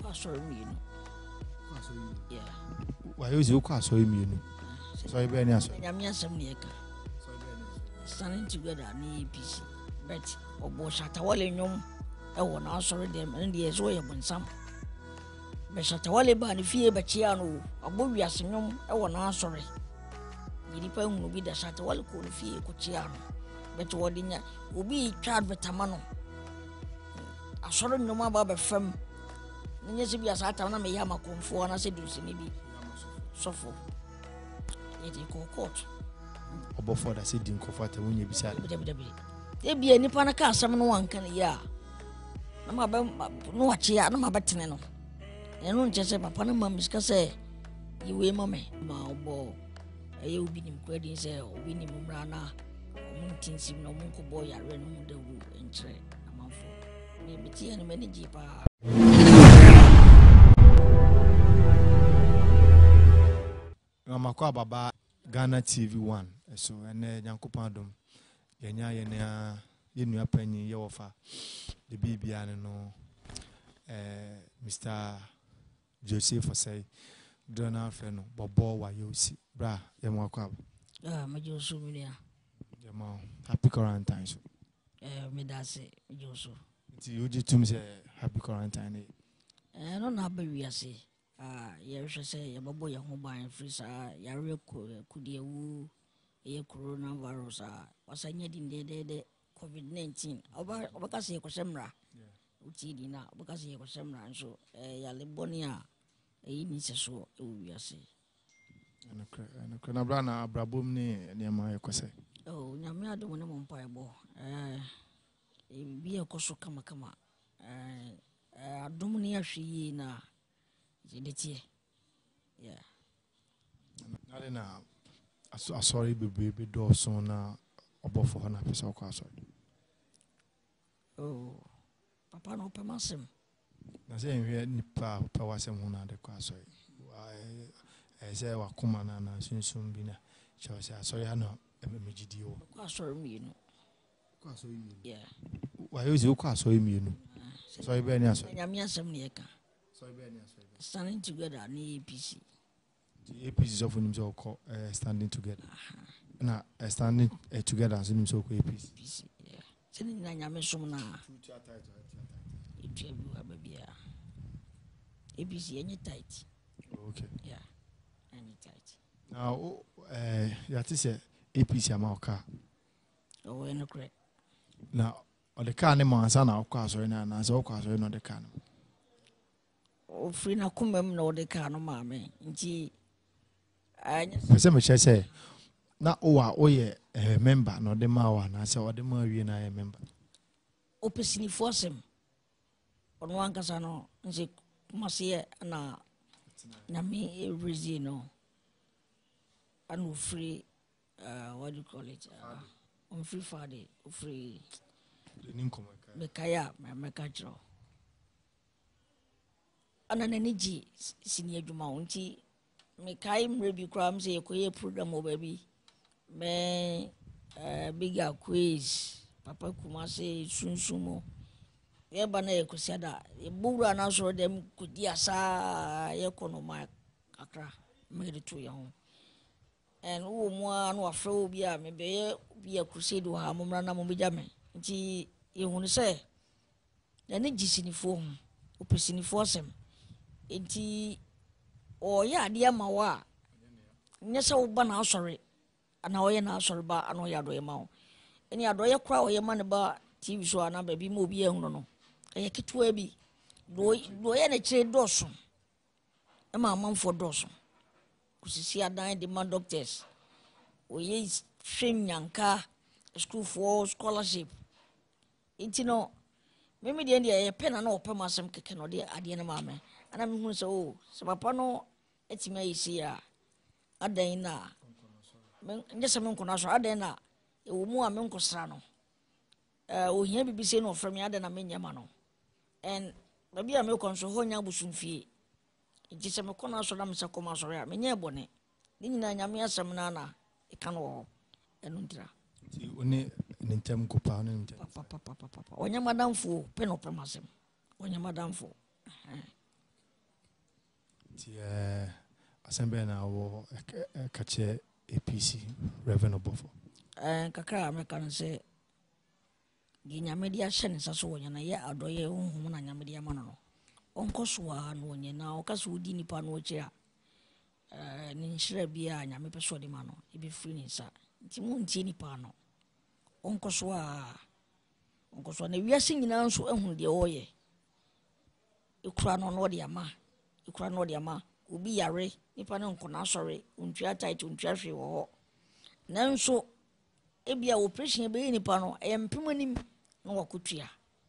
sorry me. Yeah. Why is you call so immune? So I bear answer. I'm some near standing together near PC. But Obo Shatawale Yum, I will not sorry them and the as way upon some. But Shatawale Ban fear Bachiano, Abu Yasinum, I will not sorry. You depend will be the Shatawale could fear Cochiano. But what in ya will be tried with Tamano. I saw no more about firm. Yes, if you are Satana may have a comfort and I said, do see me suffer. It is called court. About for the sitting comfort when you beside There be any panaka, some one can ya. No, no, chia, no, my batinano. And don't just say, my panama, Miss Cassay, you will, mammy, my boy. You will be in credit, say, or winning Mumrana, or Muntin, no Munko boy, I ran on the wood and trade. I'm on for maybe tea and many jeeper. Makwa baba Ghana TV1 so ene Nyankopon dom yenya yenu apanyi ye wofa de bibia no Mr. Joseph say Donald Feno bobo wa yosi bra ye makwa me Josu minia ye ma happy quarantine so me da se Josu ti uji tum say happy quarantine no na ba wiase ya hwe say ya babo ya ho ban free sa ya re kudie wu ye coronavirus wasanya de COVID-19 obaka se ekosemra uti di na obaka se ekosemra nso ya leboni a ni se so wiase na bra na abrabom ni ma ekose nyame adom ne mo mpa ebo bi ekoso kama adom ne ahwe na Jiditie. Yeah. Na sorry baby do so na obofo na pesa ko asori. Oh. Papa no pemasem. Na say enhwe nipa pa wasem ho na de ko asori. Say wakoma na sunsun bi na. Che say asori ha no emegidi wo. Ko asori mienu. Ko asori mienu. Yeah. Wa yo zi ko asori mienu. So e be ni asori. Nyame asem ne eka. So e be ni asori. Standing together ni APC. The APC of him so standing together. Na standing together so him so APC. Yeah. Sini na nyame som na. It will be abia. APC any tight. Okay. Yeah. Any tight. Now ya ti say APC ama oka. Oh, no correct. Now o the car ne man sa na okwa so na so okwa so no the car no. O free na kumem na o de ka no maame nti pese me say na o ye member no de ma wa na say o de ma wie na ye member o pesini forcem on wan kasa no nse kumase na me reason no and free what do you call it on free Friday free me kaya me kachro ana naniji sini adwuma wonti me kai mre bi kram se yekoye program obabi me bigger quiz papa kumase sunsumo ye bana yekosiada e bura na so dem kudi asa yekonoma akra me de to ye ho en wo mu anu afra obi a me be bi a crusade wo ha momra na mo beja me nti ye hunu se na ne gisinifo ho opesinifo sem enti o ya ade ma wa nyese wo ba na asori ana o ye na asori ba ana o ya do ye ma o eni ado ye kra o ye ma ne ba TV so ana ba bi ma obi ehunu no e ketewa bi do ye na kire doso e ma amanfo doso kusisi adan de ma doctors o ye hwem nyanka school for scholarship enti no meme de ye pena na opema asem keke no de ade na ma me ana me hu so se papa no etima yisi ya adan na nje se me nkona so adan na e wo mu a me nkosra no ohia bibise no ofrem adan na me nyama no en babi a me konso ho nya busumfie nje se me kona so na me se koma so ya me nya ebone ni nyina nyame asem na na e ka no enu ndira ti oni nintem kopa oni nintem papa onya madamfo pe no pemasem onya madamfo Assembly na wo kache APC Reverend Obofo. Kakra American say Ginyamedia Shen Sasso na ye adoye unhum na nyamedia mano. Onko soa no nye na okaso udi nipa no chia. Ni nhire bia nyame peso de mano e be free ni sa. Nti mu ntie nipa no. Onko soa na wiase nyina nso ehun de oye. Ekura no no de ama. Obi yare nipa no nko na sori untwa tight untwa hwe wo. Nanso ebia operation be nipa no empemanim na wakotua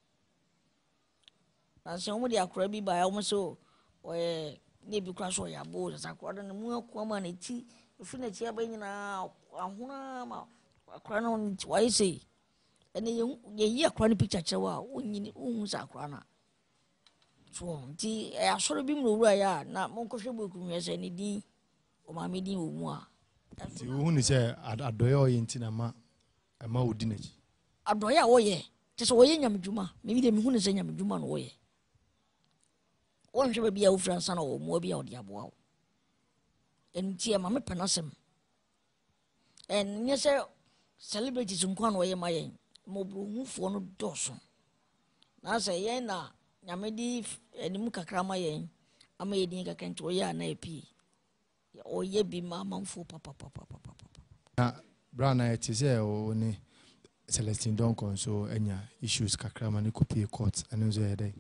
na se omo de akora bi ba omo so ne bi kra so ya bo za akora no mu akwa ma na ti ofi na ti aba nyina ahuna ma akora no why say ene ye yi akora no picture chewa onyini ohun za akora na so nti asoro bi mu wura ya na monko hwe boku mu yese ne din o ma me din o mu a nti ohun ni se adoye oyenti na ma odi naji adoya woye tese woye nyamdwuma me bi de me hunu se nyamdwuma no woye wonhwe ba bia wo fransa na wo mo bia odi aboa wo enti e ma me penasem en nye se celebrities nkwa no woye mayen mo bruhufo no doso na se yen na nyamedi enimu kakra mayen ama yedin kakra nti woye na epi oye bi ma manfo papa na brana etise o ni Celestine Donkon so enya issues kakra ma ne kopie court anu zo yede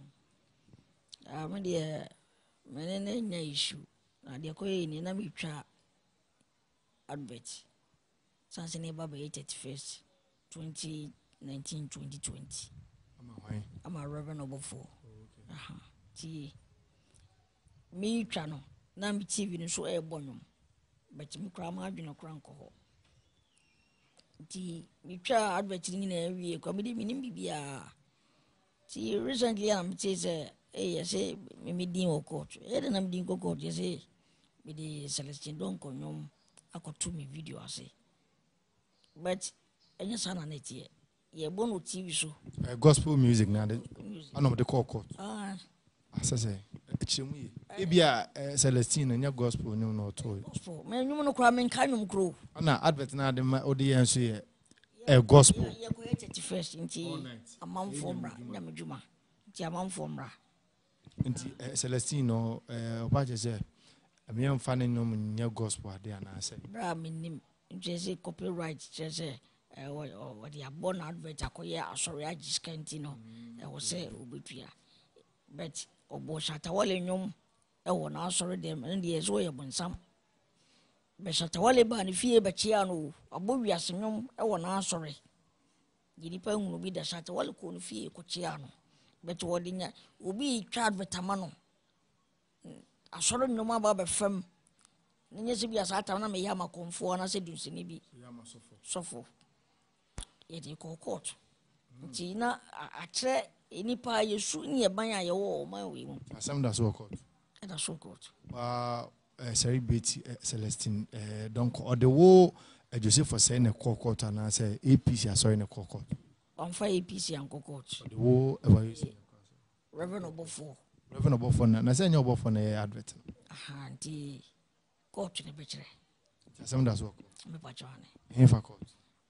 me de menene enya issue na de koye ni na mitwa advert sanse ne baba 31st 2019 2020 ama Reverend Obofo ti mi twa no na mi TV no so e bonum but mi kra ma adwene kra nko ti mitwa advert ni na wie kwa me minim bibia ti recently am say say say me din wo court na me din ko court say me di Celestine Donkon nyom akoto me video ase but enya sana na tie ye bono TV so gospel music na de anom de call court asase echemu ye ebia Celestine enya gospel nyom no to gospel me nyom no kra me nka nyom kro na advert na de audience ye gospel ye ko 31st nti amamfo mra nyamdwuma nti amamfo mra nti Celestine no obaje se amiam fa ne nyom nya gospel ade ana se bra minim nti se copyright se what the born advert akoye asori agiskanti no wo se obetua but obo shatawale nyom wo na asori dem ndi ezo ye bonsam be shatawale ba ne fie be chia no abo wiase nyom wo na asori gidi pa hunu bi da shatawale ko no fie ko chia no but wodi nya obi twa advert amano asori nyom aba be fam nye se bi asata na me yama konfo na se dunsini bi yama sofo yedi ko court nti na atre enipa yesu nye ban aye wo man we mu asem da so court da so court celebrity Celestine donc o de wo Joseph for say na court na say APC asori na court on fa APC an court de wo evaluation Reverend Obofo na say nya Obofo na advert nti court ne bechere asem da so court me pa chane in fa court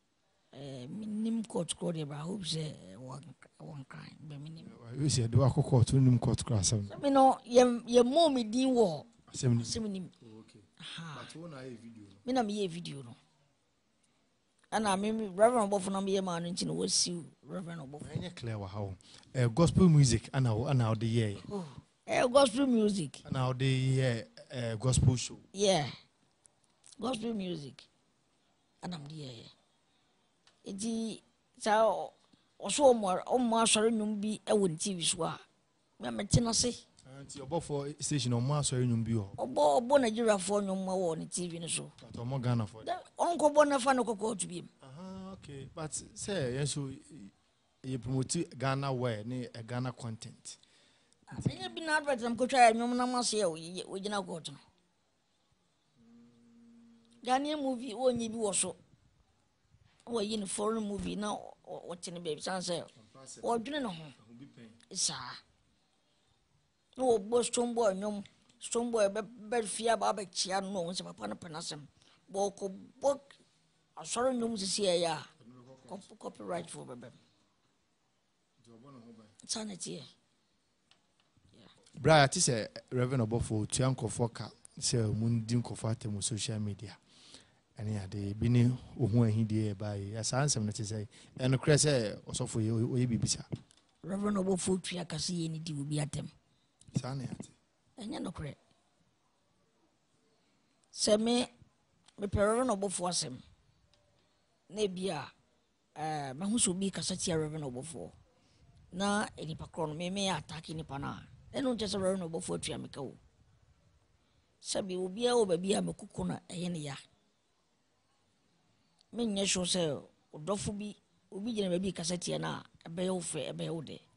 minim court ko de ba hope say one crime be minim we say do akoko to nim court class me no ye mo me din wo nim okay but wona e video me na me ye video no ana me Reverend Obofo na me ye ma no nti no wasi Reverend Obofo enye clear wa how gospel music ana the year gospel music ana the year gospel show gospel music ana me ye edi sa oso omo asori nyum bi e won TV so a me metina se anti Obofo station omo asori nyum bi ho obo Nigeria for nyum ma wo ni TV ni so but omo Ghana for onko bo na fa no kokko to bi okay but say yes so you promote Ghana wear ni Ghana content anya bi na advert am ko twa nyum na mase e o gina court no Ghana movie onyi bi wo so wo yin foreign movie na what in baby sanse o dwene no ho isa no bo strong boy nyom Someboy be fear ba be chia no se papa no penasem. Bo ko book asoro nyum sisi ya. Copyright for bebe. Sanity. Bra ti say Reverend Obofo tu ankofo ka say mundi nkofo atem social media. Ani ade bi ni ohu ahidie ba yi asa ansem no ti say eno kre say osofo ye oye bibisa. Reverend Obofo tu akase ye ni di obi atem. Sa na ate. Enya no kre. Se me Reverend Obofo asem. Na bia mahuso bi kasa ti Reverend Obofo. Na enipa kro no me attack nipa na. Eno nche se Reverend Obofo atu ameka wo. Sabi obi a obabi a mekuko na eye ne ya. Me nye sho se odofo bi obi gina babi kasa ti na ebe wo fe ebe wo de.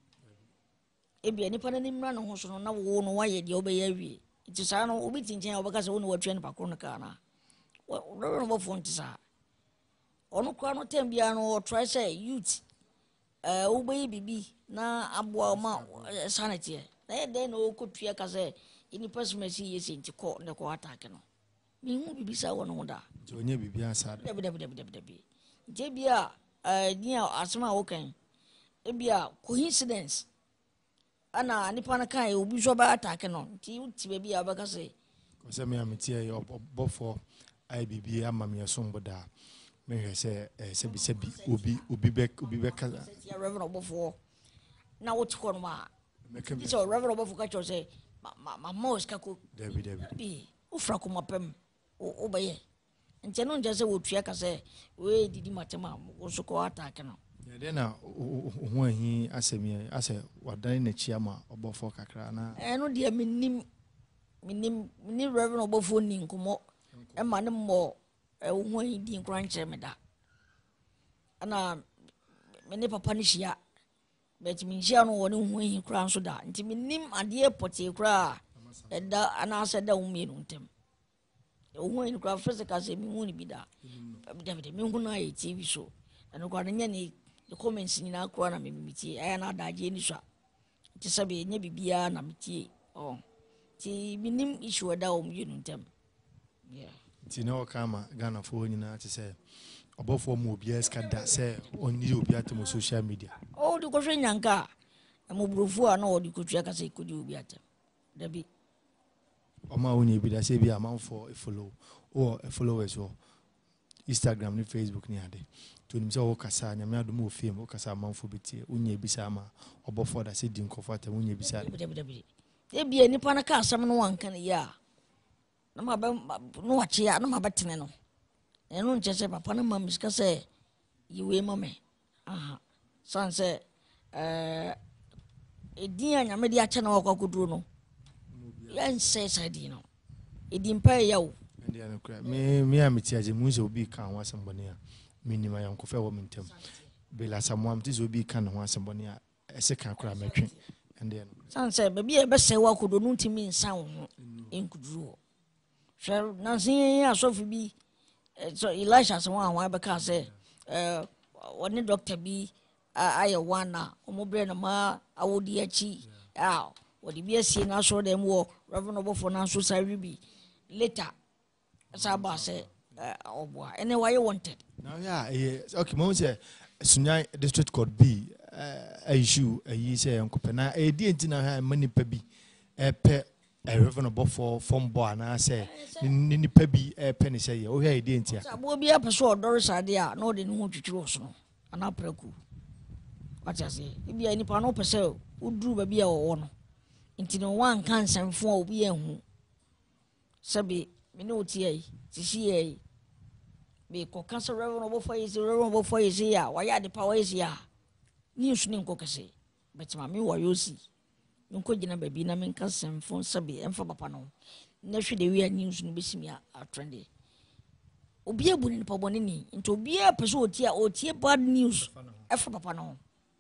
Ebi nipa na nimra no ho so no na wo no waye de obe ya wie. Nti sa no obi tinchen obaka se wo no watu nipa kro no ka na. Reverend Obofo nti sa. Ono kwa no tembia no try say youth ubeyi bibi na abua ma sanity na dey no kotua ka say ini personality yesi nti ko ne ko attack no mi hu bibi sa wono hoda onye bibi ansa debi je bia ni asema wokan e bia coincidence ana nipa na kan obi so ba attack no nti uti bibi abaka say ko se me ametie ye Obofo ai bibi amamye somboda me say sebi obi be ka Reverend Obofo na what ko no ma this Reverend Obofo ka cho say ma mouse ka ko David ufra ko mapem o baye nche no nje say wotua ka say we didi matema wo so ko attack no de na ho ahi asemi ase wadan na chiama Obofo kakra na no de minim Reverend Obofo ni nkomo e ma ne mo ho ahi di nkran che me da ana me papa ni hia bet me hia no woni hu hi kra nso da nti me nim ade pote kra da ana ase da umi no ntem hu hi kra physical se me hu ni bi da me hu na e TV show ana kwa nya ni comments ni na kra na me miti aya na da je ni so nti sabe nya bibia na miti ti me nim issue da umi no ntem yeah ti no kama Ghana fo nyina ti say Obofo mo obi eska da say oni obi atem social media di ko hwe nyanka mo brofu a na odi ko tua ka say ko di obi atem dabi oma woni bi da say bi amanfo followers o Instagram ni Facebook ni ade to nim say wo kasa nyame adom o fiem wo kasa amanfo betie unya bi sa ma Obofo da say di nkofo atem unya bi sa dabi e nipa na ka asam no wanka ne ya na ma ba no wache ya na ma betene no eno nche se papa na mam ska se yiwe mame san se edin anya me dia che na wakwaduro no ya nse sadi no edin pa ya wo ndia no kra me ameti aje mu se obi kan ho asembone a minima yanko fe wo mentem bela samuam ti se obi kan ho asembone a ese kan kra metwe ndia no san se be bia be se wakwaduro no ntimi nsan ho enkuduro hwe na sin asofu bi so Elisha so wan be ka say woni doctor bi aye wana omobre na ma awodi achi wodi bi asie na so dem wo Reverend Obofo na so sari bi later sa ba say oboa ene why you wanted now okay mo say Sunyai District Court B issue yi say enkope na di entina ha manipa bi pe Reverend Obofo from boy na say ni pa bi penny say o hia ide ntia abo bi apeso odore sade a no de no twitwiro so no ana praku wacha say bi ani pa no pese uduru ba bi a wo no nti no wan kan sanfo obi ehu sabi me no tie ti hie be ko kanso Reverend Obofo is ya wa ya de power is ya ni usu ni nko kase betima me wo yosi nko gina baby na men kan sanfo sabi emfa papa no na hwe de wi news no besimi a trend obi abu ni papa boni ni nti obi a pese otie bad news efa papa no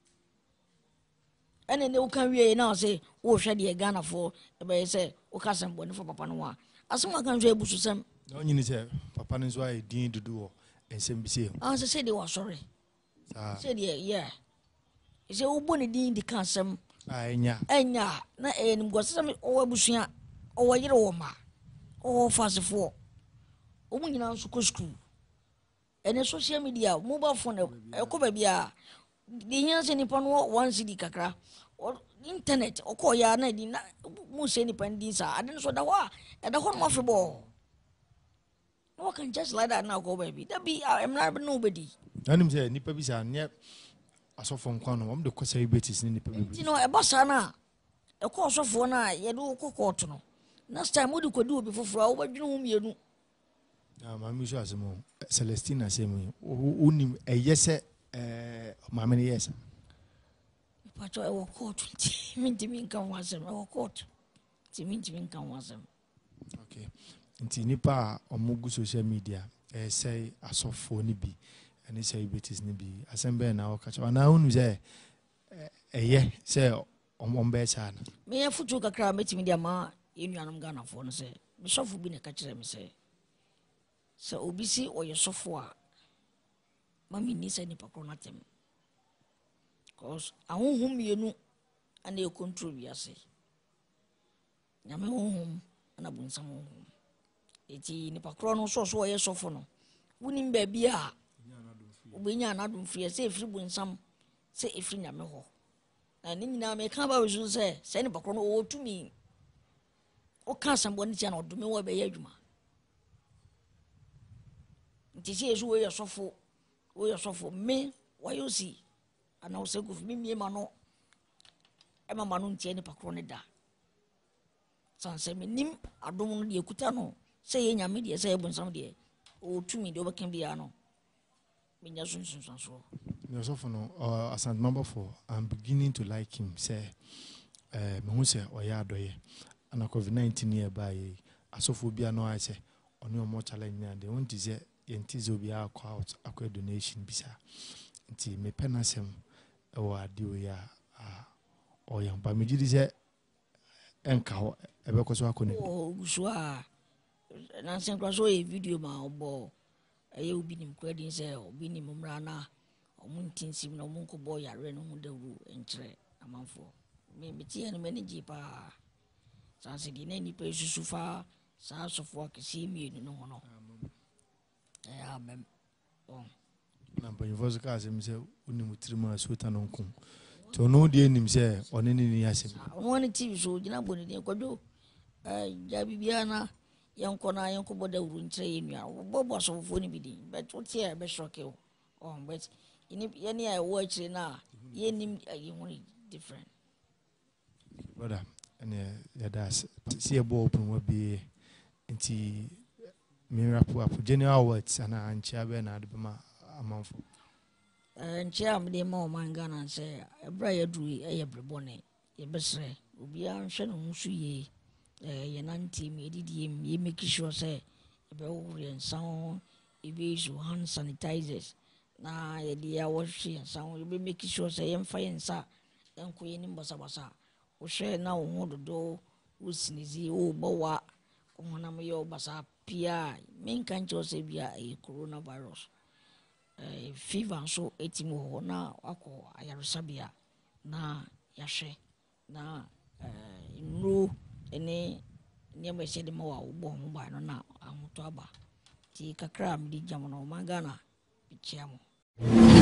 ene ne ukan wi na say wo hwe de Ghana for e be say o ka san boni for papa no a asema kan hwe ebusu sam no nyini say papa no so ai din dudu o ensem bi say say they were sorry say yeah say wo boni din di kan sam enya na nim go sam o ebusu o yere wo ma o fasefo o mu nyina nso ko school ene social media mobile phone e ko ba bia di nya se nipa no one cd kakra internet o ko ya na di na mu se nipa ndi sa ade so da ho e da ho no afebo no can just like that now go baby that be I'm not nobody anim say nipa bi sa nye asofo nkwa no mo de ko celebrities ni nipa bi no e bossa na e ko asofo na ye do ko court no next time we do ko di obi foforo wo badwene ho mienu ma mi so asemo Celestina asemo unim eyese mama ni yes pacho e wo court mi kan wasem e wo court mi kan wasem okay nti nipa omugu social media say asofo ni bi ani celebrities ni bi asembe na okacha na unu say say ombe cha na me ya futu kakra metimi dia ma enuanum Ghana fo no say me sofo bi na ka kire me say obi si oye sofo a mami ni say nipa kro natem cause ahunhum mienu ana e control bi ase nyame honhum ana bunsam honhum eti nipa kro no so oye sofo no wunim ba bia obenya na dum fie say efiri bunsam say efiri nyame ho na ni nyina me ka ba wezu say nipa kro no o tumi o ka sambo ni tia na odome wo be ye adwuma nti si ezu wo ye sofo me wa yo si ana o se go fi mi ma no e ma no ntia nipa kro ne da sanse me nim adom no de ekuta no say ye nyame de say bunsam de o tumi de o be kan bia no me nya sunsun so no so for no as number 4 I'm beginning to like him say me hu say oya adoye ana COVID-19 nearby asofo bia no I say oni omo challenge na de won ti say yentize obi akwa out akwa donation bisa nti me penasem e wa ade o ya o yan ba me gidi say enka ho e be koso akone o gusua na sen kwa so e video ma obo e obi nim kwadi say obi nim mra na omuntinsim na omunko bo yare no hu dawru enkyere amanfo me tie no manage pa sanse di na ni pe susufa sa sofo akesi mienu no hono amen na mpa invoice ka asem se unim tirima suta no nko to no de nim se one ni asem won TV so gina boni de kwadwo ja bibia na yanko na yanko boda wuru nkyere yenua bobo sofo ni bidi but what here be shock you but any I watch na yenim you different brother and yeah that's see a ball open will be into miracle up general words and anchia be na adbema amanfo anchia me ma o mangana say ebra ya duru e brebone ye besre obi a nhwe no nsu ye ye nanti me didie me make sure say e be wo yensan e be use hand sanitizers na ye dia wash yensan e be make sure say yemfa yensa enko ye nim basa wo hwe na wo hododo wo sinizi wo bowa ko honam ye basa pia men kan cho se bia e coronavirus fever so etimo ho na akọ ayaresabia na yahwe na nru ene nyama se de ma wa wo bo ho ba no na ahoto aba ti kakra am di jam no magana bichiamo